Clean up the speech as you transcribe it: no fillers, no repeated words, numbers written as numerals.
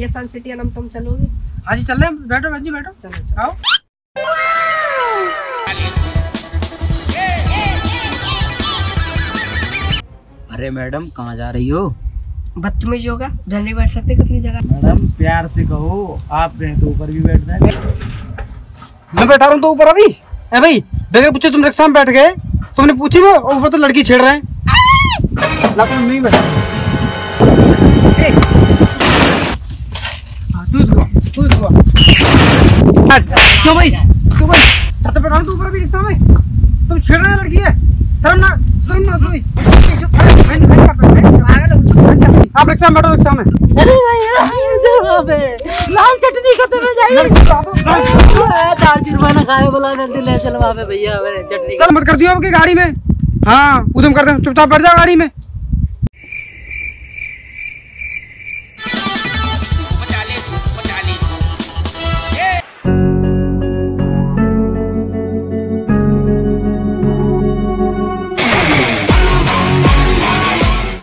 भैया सन सिटी आलम तुम चलोगे? हाँ जी चल रहे हैं, बैठो बहन जी बैठो, चलो आओ। अरे मैडम कहाँ जा रही हो? बदतमीज होगा, उधर नहीं बैठ सकते कितनी जगह। मैडम प्यार से कहो, आप रहे तो ऊपर भी बैठ जाए। मैं बैठा रहा हूँ तो ऊपर अभी। ए भाई बगैर पूछे तुम रिक्शा में बैठ गए, तुमने पूछी वो और ऊपर तो लड़की छेड़ रहे हैं। ना तुम नहीं बैठा। क्यों भाई क्यों भाई छत पे बैठा हूँ तो ऊपर अभी रिक्शा में तुम छेड़ रहे हैं लड़की है। शर्म ना तुम्हें। आप रिक्शा में बैठो, रिक्शा में। अरे लाल चटनी खत्म हो जाएगी। जुर्माना खाए बोला ले चल वहाँ पे भैया चटनी। चल मत कर दियो आपकी गाड़ी में। हाँ उधम कर दे, चुपचाप बैठ जाओ गाड़ी में।